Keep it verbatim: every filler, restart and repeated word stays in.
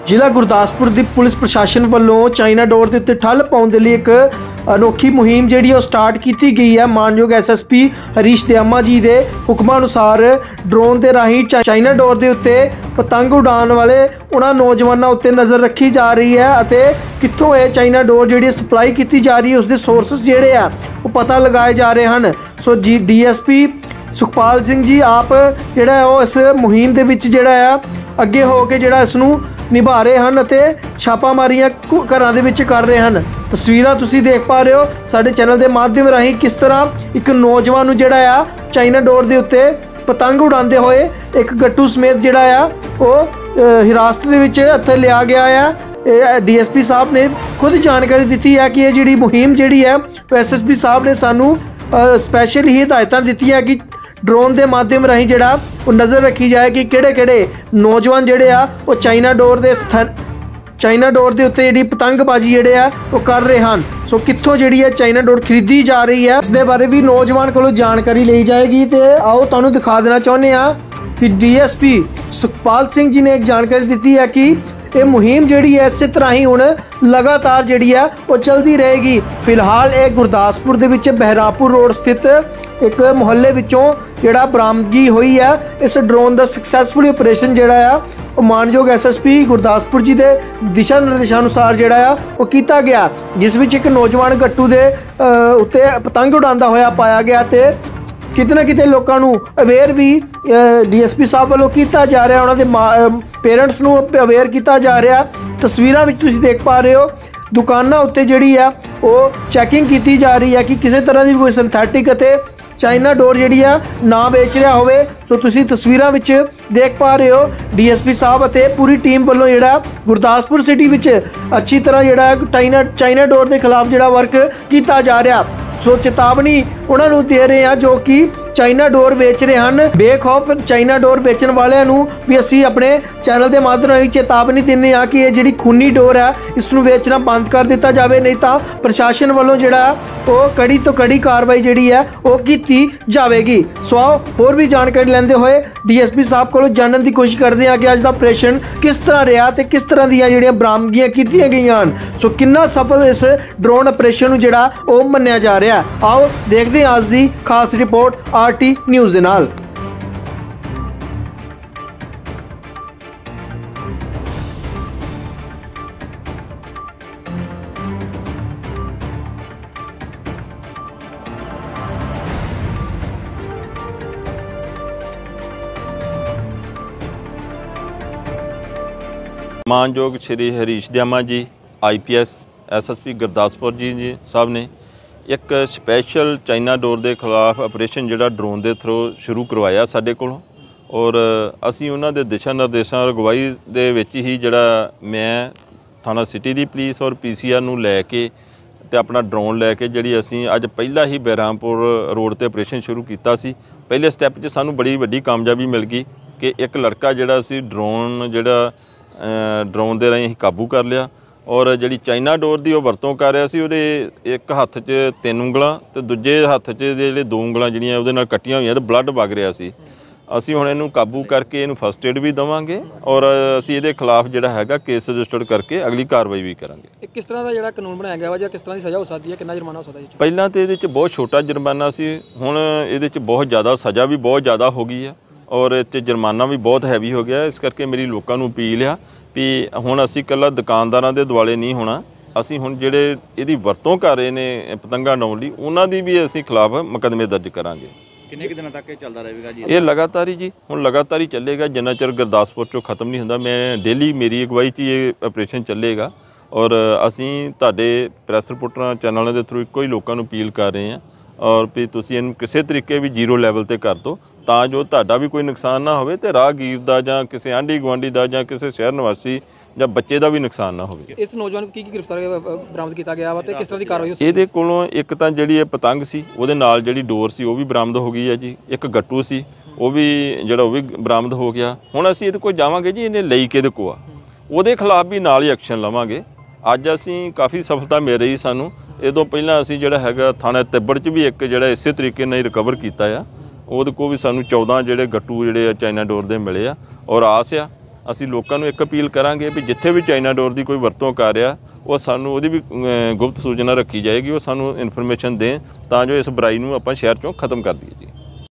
ਜ਼ਿਲ੍ਹਾ ਗੁਰਦਾਸਪੁਰ ਦੀ ਪੁਲਿਸ ਪ੍ਰਸ਼ਾਸਨ ਵੱਲੋਂ ਚਾਈਨਾ ਡੋਰ ਦੇ ਉੱਤੇ ਠੱਲ ਪਾਉਣ ਦੇ ਲਈ ਇੱਕ ਅਨੋਖੀ ਮੁਹਿੰਮ ਜਿਹੜੀ ਉਹ ਸਟਾਰਟ ਕੀਤੀ ਗਈ ਹੈ। ਮਾਨਯੋਗ ਐਸਐਸਪੀ ਹਰੀਸ਼ ਦਿਆਮਾ ਜੀ ਦੇ ਹੁਕਮਾਂ ਅਨੁਸਾਰ ਡਰੋਨ ਦੇ ਰਾਹੀਂ ਚਾਈਨਾ ਡੋਰ ਦੇ ਉੱਤੇ ਪਤੰਗ ਉਡਾਉਣ ਵਾਲੇ ਉਹਨਾਂ ਨੌਜਵਾਨਾਂ ਉੱਤੇ ਨਜ਼ਰ ਰੱਖੀ ਜਾ ਰਹੀ ਹੈ ਅਤੇ ਕਿੱਥੋਂ ਇਹ ਚਾਈਨਾ ਡੋਰ ਜਿਹੜੀ ਸਪਲਾਈ ਕੀਤੀ ਜਾ ਰਹੀ ਹੈ ਉਸਦੇ ਸੋਰਸਸ ਜਿਹੜੇ ਆ ਉਹ ਪਤਾ ਲਗਾਏ ਜਾ ਰਹੇ ਹਨ। ਸੋ ਜੀ ਡੀਐਸਪੀ ਸੁਖਪਾਲ ਸਿੰਘ ਜੀ ਆਪ ਜਿਹੜਾ ਉਹ ਇਸ ਮੁਹਿੰਮ ਦੇ ਵਿੱਚ ਜਿਹੜਾ ਆ ਅੱਗੇ ਹੋ ਕੇ ਜਿਹੜਾ ਇਸ ਨੂੰ ਨਿਭਾ ਰਹੇ ਹਨ ਅਤੇ ਛਾਪਾਮਾਰੀਆਂ ਘਰਾਂ ਦੇ ਵਿੱਚ ਕਰ ਰਹੇ ਹਨ। ਤਸਵੀਰਾਂ ਤੁਸੀਂ ਦੇਖ ਪਾ ਰਹੇ ਹੋ ਸਾਡੇ ਚੈਨਲ ਦੇ ਮਾਧਿਅਮ ਰਾਹੀਂ ਕਿਸ ਤਰ੍ਹਾਂ ਇੱਕ ਨੌਜਵਾਨ ਨੂੰ ਜਿਹੜਾ ਆ ਚਾਈਨਾ ਡੋਰ ਦੇ ਉੱਤੇ ਪਤੰਗ ਉਡਾਉਂਦੇ ਹੋਏ ਇੱਕ ਗੱਟੂ ਸਮੇਤ ਜਿਹੜਾ ਆ ਉਹ ਹਿਰਾਸਤ ਦੇ ਵਿੱਚ ਇੱਥੇ ਲਿਆ ਗਿਆ ਆ। ਇਹ ਡੀਐਸਪੀ ਸਾਹਿਬ ਨੇ ਖੁਦ ਜਾਣਕਾਰੀ ਦਿੱਤੀ ਹੈ ਕਿ ਇਹ ਜਿਹੜੀ ਮੁਹਿੰਮ ਜਿਹੜੀ ਹੈ ਐਸਐਸਪੀ ਸਾਹਿਬ ਨੇ ਸਾਨੂੰ ਸਪੈਸ਼ਲ ਹੀ ਹਦਾਇਤਾਂ ਦਿੱਤੀਆਂ ਕਿ ਡਰੋਨ ਦੇ ਮਾਧਿਅਮ ਰਾਹੀਂ ਜਿਹੜਾ ਉਹ ਨਜ਼ਰ ਰੱਖੀ ਜਾਏ ਕਿ ਕਿਹੜੇ ਕਿਹੜੇ ਨੌਜਵਾਨ ਜਿਹੜੇ ਆ ਉਹ ਚਾਈਨਾ ਡੋਰ ਦੇ ਚਾਈਨਾ ਡੋਰ ਦੇ ਉੱਤੇ ਜਿਹੜੀ ਪਤੰਗਬਾਜ਼ੀ ਜਿਹੜੇ ਆ ਉਹ ਕਰ ਰਹੇ ਹਨ। ਸੋ ਕਿੱਥੋਂ ਜਿਹੜੀ ਹੈ ਚਾਈਨਾ ਡੋਰ ਖਰੀਦੀ ਜਾ ਰਹੀ ਹੈ ਇਸ ਦੇ ਬਾਰੇ ਵੀ ਨੌਜਵਾਨ ਕੋਲੋਂ ਜਾਣਕਾਰੀ ਲਈ ਜਾਏਗੀ ਤੇ ਆਓ ਤੁਹਾਨੂੰ ਦਿਖਾ ਦੇਣਾ ਚਾਹੁੰਦੇ ਆ ਕਿ ਡੀਐਸਪੀ ਸੁਖਪਾਲ ਸਿੰਘ ਜੀ ਨੇ ਇੱਕ ਜਾਣਕਾਰੀ ਦਿੱਤੀ ਹੈ ਕਿ ਇਹ ਮੁਹਿੰਮ ਜਿਹੜੀ ਹੈ ਇਸੇ ਤਰ੍ਹਾਂ ਹੀ ਹੁਣ ਲਗਾਤਾਰ ਜਿਹੜੀ ਹੈ ਉਹ ਚੱਲਦੀ ਰਹੇਗੀ। ਫਿਲਹਾਲ ਇਹ ਗੁਰਦਾਸਪੁਰ ਦੇ ਵਿੱਚ ਬਹਿਰਾਮਪੁਰ ਰੋਡ ਸਥਿਤ ਇੱਕ ਮੁਹੱਲੇ ਵਿੱਚੋਂ ਜਿਹੜਾ ਬਰਾਮਦਗੀ ਹੋਈ ਹੈ ਇਸ ਡਰੋਨ ਦਾ ਸਕਸੈਸਫੁਲੀ ਆਪਰੇਸ਼ਨ ਜਿਹੜਾ ਆ ਉਹ ਮਾਨਯੋਗ ਐਸਐਸਪੀ ਗੁਰਦਾਸਪੁਰ ਜੀ ਦੇ ਦਿਸ਼ਾ ਨਿਰਦੇਸ਼ਾਂ ਅਨੁਸਾਰ ਜਿਹੜਾ ਆ ਉਹ ਕੀਤਾ ਗਿਆ, ਜਿਸ ਵਿੱਚ ਇੱਕ ਨੌਜਵਾਨ ਗੱਟੂ ਦੇ ਉੱਤੇ ਪਤੰਗ ਉਡਾਉਂਦਾ ਹੋਇਆ ਪਾਇਆ ਗਿਆ ਤੇ ਕਿਤੇ ਨਾ ਕਿਤੇ ਲੋਕਾਂ ਨੂੰ ਅਵੇਅਰ ਵੀ ਡੀਐਸਪੀ ਸਾਹਿਬ ਵੱਲੋਂ ਕੀਤਾ ਜਾ ਰਿਹਾ, ਉਹਨਾਂ ਦੇ ਪੇਰੈਂਟਸ ਨੂੰ ਅਵੇਅਰ ਕੀਤਾ ਜਾ ਰਿਹਾ। ਤਸਵੀਰਾਂ ਵਿੱਚ ਤੁਸੀਂ ਦੇਖ ਪਾ ਰਹੇ ਹੋ ਦੁਕਾਨਾਂ ਉੱਤੇ ਜਿਹੜੀ ਆ ਉਹ ਚੈਕਿੰਗ ਕੀਤੀ ਜਾ ਰਹੀ ਹੈ ਕਿ ਕਿਸੇ ਤਰ੍ਹਾਂ ਦੀ ਕੋਈ ਸਿੰਥੈਟਿਕ ਅਤੇ ਚਾਈਨਾ ਡੋਰ ਜਿਹੜੀ ਆ ਨਾ ਵੇਚ ਰਿਹਾ ਹੋਵੇ। ਸੋ ਤੁਸੀਂ ਤਸਵੀਰਾਂ ਵਿੱਚ ਦੇਖ ਪਾ ਰਹੇ ਹੋ ਡੀਐਸਪੀ ਸਾਹਿਬ ਅਤੇ ਪੂਰੀ ਟੀਮ ਵੱਲੋਂ ਜਿਹੜਾ ਗੁਰਦਾਸਪੁਰ ਸਿਟੀ ਵਿੱਚ ਅੱਛੀ ਤਰ੍ਹਾਂ ਜਿਹੜਾ ਚਾਈਨਾ ਚਾਈਨਾ ਡੋਰ ਦੇ ਖਿਲਾਫ ਜਿਹੜਾ ਵਰਕ ਕੀਤਾ ਜਾ ਰਿਹਾ। ਸੋ ਚੇਤਾਵਨੀ ਉਹਨਾਂ ਨੂੰ ਦੇ ਰਹੇ ਆ ਜੋ ਕਿ ਚਾਈਨਾ ਡੋਰ ਵੇਚ ਰਹੇ ਹਨ। ਬੇਖੌਫ ਚਾਈਨਾ ਡੋਰ ਵੇਚਣ ਵਾਲਿਆਂ ਨੂੰ ਵੀ ਅਸੀਂ ਆਪਣੇ ਚੈਨਲ ਦੇ ਮਾਧਿਅਮ ਰਾਹੀਂ ਚੇਤਾਵਨੀ ਦਿੰਦੇ ਆ ਕਿ ਇਹ ਜਿਹੜੀ ਖੂਨੀ ਡੋਰ ਹੈ ਇਸ ਨੂੰ ਵੇਚਣਾ ਬੰਦ ਕਰ ਦਿੱਤਾ ਜਾਵੇ, ਨਹੀਂ ਤਾਂ ਪ੍ਰਸ਼ਾਸਨ ਵੱਲੋਂ ਜਿਹੜਾ ਉਹ ਕੜੀ ਤੋਂ ਕੜੀ ਕਾਰਵਾਈ ਜਿਹੜੀ ਹੈ ਉਹ ਕੀਤੀ ਜਾਵੇਗੀ। ਸੋ ਆਓ ਹੋਰ ਵੀ ਜਾਣਕਾਰੀ ਲੈਂਦੇ ਹੋਏ ਡੀਐਸਪੀ ਸਾਹਿਬ ਕੋਲੋਂ ਜਾਣਨ ਦੀ ਕੋਸ਼ਿਸ਼ ਕਰਦੇ ਹਾਂ ਕਿ ਅੱਜ ਦਾ ਆਪਰੇਸ਼ਨ ਕਿਸ ਤਰ੍ਹਾਂ ਰਿਹਾ ਤੇ ਕਿਸ ਤਰ੍ਹਾਂ ਦੀਆਂ ਜਿਹੜੀਆਂ ਬਰਾਮਦਗੀਆਂ ਕੀਤੀਆਂ ਗਈਆਂ ਹਨ। ਸੋ ਕਿੰਨਾ ਸਫਲ ਇਸ ਡਰੋਨ ਆਪਰੇਸ਼ਨ ਨੂੰ ਜਿਹੜਾ ਉਹ ਮੰਨਿਆ ਜਾ ਰਿਹਾ। ਆਓ ਦੇਖਦੇ ਹਾਂ ਅੱਜ ਦੀ ਖਾਸ ਰਿਪੋਰਟ ਆਰਟੀ ਨਿਊਜ਼ ਦੇ ਨਾਲ। ਮਾਨਯੋਗ ਸ਼੍ਰੀ Harish Diyama ji I P S S S P Gurdaspur ji ji ਸਾਹਿਬ ਨੇ ਇੱਕ ਸਪੈਸ਼ਲ ਚਾਈਨਾ ਡੋਰ ਦੇ ਖਿਲਾਫ ਆਪਰੇਸ਼ਨ ਜਿਹੜਾ ਡਰੋਨ ਦੇ ਥਰੂ ਸ਼ੁਰੂ ਕਰਵਾਇਆ ਸਾਡੇ ਕੋਲੋਂ, ਔਰ ਅਸੀਂ ਉਹਨਾਂ ਦੇ ਦਿਸ਼ਾ ਨਿਰਦੇਸ਼ਾਂ ਅਗਵਾਈ ਦੇ ਵਿੱਚ ਹੀ ਜਿਹੜਾ ਮੈਂ ਥਾਣਾ ਸਿਟੀ ਦੀ ਪੁਲਿਸ ਔਰ ਪੀ ਸੀ ਆਰ ਨੂੰ ਲੈ ਕੇ ਤੇ ਆਪਣਾ ਡਰੋਨ ਲੈ ਕੇ ਜਿਹੜੀ ਅਸੀਂ ਅੱਜ ਪਹਿਲਾ ਹੀ ਬਹਿਰਾਮਪੁਰ ਰੋਡ ਤੇ ਆਪਰੇਸ਼ਨ ਸ਼ੁਰੂ ਕੀਤਾ ਸੀ। ਪਹਿਲੇ ਸਟੈਪ 'ਚ ਸਾਨੂੰ ਬੜੀ ਵੱਡੀ ਕਾਮਯਾਬੀ ਮਿਲ ਗਈ ਕਿ ਇੱਕ ਲੜਕਾ ਜਿਹੜਾ ਸੀ ਡਰੋਨ ਜਿਹੜਾ ਡਰੋਨ ਦੇ ਰਾਹੀਂ ਅਸੀਂ ਕਾਬੂ ਕਰ ਲਿਆ, ਔਰ ਜਿਹੜੀ ਚਾਈਨਾ ਡੋਰ ਦੀ ਉਹ ਵਰਤੋਂ ਕਰ ਰਿਹਾ ਸੀ ਉਹਦੇ ਇੱਕ ਹੱਥ 'ਚ ਤਿੰਨ ਉਂਗਲਾਂ ਤੇ ਦੂਜੇ ਹੱਥ 'ਚ ਜਿਹੜੇ ਦੋ ਉਂਗਲਾਂ ਜਿਹੜੀਆਂ ਉਹਦੇ ਨਾਲ ਕੱਟੀਆਂ ਹੋਈਆਂ ਤੇ ਬਲੱਡ ਵਗ ਰਿਹਾ ਸੀ। ਅਸੀਂ ਹੁਣ ਇਹਨੂੰ ਕਾਬੂ ਕਰਕੇ ਇਹਨੂੰ ਫਸਟ ਏਡ ਵੀ ਦੇਵਾਂਗੇ ਔਰ ਅਸੀਂ ਇਹਦੇ ਖਿਲਾਫ ਜਿਹੜਾ ਹੈਗਾ ਕੇਸ ਰਜਿਸਟਰਡ ਕਰਕੇ ਅਗਲੀ ਕਾਰਵਾਈ ਵੀ ਕਰਾਂਗੇ। ਇਹ ਕਿਸ ਤਰ੍ਹਾਂ ਦਾ ਜਿਹੜਾ ਕਾਨੂੰਨ ਬਣਾਇਆ ਗਿਆ ਵਾ ਜਾਂ ਕਿਸ ਤਰ੍ਹਾਂ ਦੀ ਸਜ਼ਾ ਹੋ ਸਕਦੀ ਹੈ, ਕਿੰਨਾ ਜੁਰਮਾਨਾ ਹੋ ਸਕਦਾ ਜੀ? ਪਹਿਲਾਂ ਤਾਂ ਇਹਦੇ 'ਚ ਬਹੁਤ ਛੋਟਾ ਜੁਰਮਾਨਾ ਸੀ, ਹੁਣ ਇਹਦੇ 'ਚ ਬਹੁਤ ਜ਼ਿਆਦਾ ਸਜ਼ਾ ਵੀ ਬਹੁਤ ਜ਼ਿਆਦਾ ਹੋ ਗਈ ਹੈ ਔਰ ਇਹ 'ਚ ਜੁਰਮਾਨਾ ਵੀ ਬਹੁਤ ਹੈਵੀ ਹੋ ਗਿਆ। ਇਸ ਕਰਕੇ ਮੇਰੀ ਲੋਕਾਂ ਨੂੰ ਅਪੀਲ ਆ ਵੀ ਹੁਣ ਅਸੀਂ ਇਕੱਲਾ ਦੁਕਾਨਦਾਰਾਂ ਦੇ ਦੁਆਲੇ ਨਹੀਂ ਹੋਣਾ, ਅਸੀਂ ਹੁਣ ਜਿਹੜੇ ਇਹਦੀ ਵਰਤੋਂ ਕਰ ਰਹੇ ਨੇ ਪਤੰਗਾਂ ਉਡਾਉਣ ਲਈ ਉਹਨਾਂ ਦੀ ਵੀ ਅਸੀਂ ਖਿਲਾਫ ਮੁਕੱਦਮੇ ਦਰਜ ਕਰਾਂਗੇ। ਕਿੰਨੇ ਕੁ ਦਿਨਾਂ ਤੱਕ ਇਹ ਚੱਲਦਾ ਰਹੇਗਾ ਜੀ? ਇਹ ਲਗਾਤਾਰ ਹੀ ਜੀ ਹੁਣ ਲਗਾਤਾਰ ਹੀ ਚੱਲੇਗਾ ਜਿੰਨਾ ਚਿਰ ਗੁਰਦਾਸਪੁਰ 'ਚੋਂ ਖਤਮ ਨਹੀਂ ਹੁੰਦਾ। ਮੈਂ ਡੇਲੀ ਮੇਰੀ ਅਗਵਾਈ 'ਚ ਇਹ ਆਪਰੇਸ਼ਨ ਚੱਲੇਗਾ ਔਰ ਅਸੀਂ ਤੁਹਾਡੇ ਪ੍ਰੈਸ ਰਿਪੋਰਟਰਾਂ ਚੈਨਲਾਂ ਦੇ ਥਰੂ ਇੱਕੋ ਹੀ ਲੋਕਾਂ ਨੂੰ ਅਪੀਲ ਕਰ ਰਹੇ ਹਾਂ ਔਰ ਵੀ ਤੁਸੀਂ ਇਹਨੂੰ ਕਿਸੇ ਤਰੀਕੇ ਵੀ ਜ਼ੀਰੋ ਲੈਵਲ 'ਤੇ ਕਰ ਦਿਓ ਤਾਂ ਜੋ ਤੁਹਾਡਾ ਵੀ ਕੋਈ ਨੁਕਸਾਨ ਨਾ ਹੋਵੇ ਤੇ ਰਾਹਗੀਰ ਦਾ ਜਾਂ ਕਿਸੇ ਆਂਢੀ ਗੁਆਂਢੀ ਦਾ ਜਾਂ ਕਿਸੇ ਸ਼ਹਿਰ ਨਿਵਾਸੀ ਜਾਂ ਬੱਚੇ ਦਾ ਵੀ ਨੁਕਸਾਨ ਨਾ ਹੋਵੇ। ਇਸ ਨੌਜਵਾਨ ਨੂੰ ਕੀ ਕੀ ਗ੍ਰਿਫਤਾਰ ਬਰਾਮਦ ਕੀਤਾ ਗਿਆ ਵਾ ਤੇ ਕਿਸ ਤਰ੍ਹਾਂ ਦੀ ਕਾਰਵਾਈ? ਇਹਦੇ ਕੋਲੋਂ ਇੱਕ ਤਾਂ ਜਿਹੜੀ ਇਹ ਪਤੰਗ ਸੀ ਉਹਦੇ ਨਾਲ ਜਿਹੜੀ ਡੋਰ ਸੀ ਉਹ ਵੀ ਬਰਾਮਦ ਹੋ ਗਈ ਹੈ ਜੀ। ਇੱਕ ਗੱਟੂ ਸੀ ਉਹ ਵੀ ਜਿਹੜਾ ਉਹ ਵੀ ਬਰਾਮਦ ਹੋ ਗਿਆ। ਹੁਣ ਅਸੀਂ ਇਹਦੇ ਕੋਲ ਜਾਵਾਂਗੇ ਜੀ, ਇਹਨੇ ਲਈ ਕਿਹਦੇ ਕੋਲ ਆ ਉਹਦੇ ਖਿਲਾਫ ਵੀ ਨਾਲ ਹੀ ਐਕਸ਼ਨ ਲਵਾਂਗੇ। ਅੱਜ ਅਸੀਂ ਕਾਫੀ ਸਫਲਤਾ ਮਿਲ ਰਹੀ ਸਾਨੂੰ। ਇਹ ਤੋਂ ਪਹਿਲਾਂ ਅਸੀਂ ਜਿਹੜਾ ਹੈਗਾ ਥਾਣਾ ਤਿੱਬੜ 'ਚ ਵੀ ਇੱਕ ਜਿਹੜਾ ਇਸੇ ਤਰੀਕੇ ਨਾਲ ਹੀ ਰਿਕਵਰ ਕੀਤਾ ਆ, ਉਹਦੇ ਕੋਲ ਵੀ ਸਾਨੂੰ ਚੌਦਾਂ ਜਿਹੜੇ ਗੱਟੂ ਜਿਹੜੇ ਆ ਚਾਈਨਾ ਡੋਰ ਦੇ ਮਿਲੇ ਆ ਔਰ ਆਸ ਆ ਅਸੀਂ ਲੋਕਾਂ ਨੂੰ ਇੱਕ ਅਪੀਲ ਕਰਾਂਗੇ ਵੀ ਜਿੱਥੇ ਵੀ ਚਾਈਨਾ ਡੋਰ ਦੀ ਕੋਈ ਵਰਤੋਂ ਕਰ ਰਿਹਾ ਉਹ ਸਾਨੂੰ ਉਹਦੀ ਵੀ ਅ, ਗੁਪਤ ਸੂਚਨਾ ਰੱਖੀ ਜਾਏਗੀ, ਉਹ ਸਾਨੂੰ ਇਨਫੋਰਮੇਸ਼ਨ ਦੇਣ ਤਾਂ ਜੋ ਇਸ ਬੁਰਾਈ ਨੂੰ ਆਪਾਂ ਸ਼ਹਿਰ ਚੋਂ ਖਤਮ ਕਰ ਦਈਏ ਜੀ।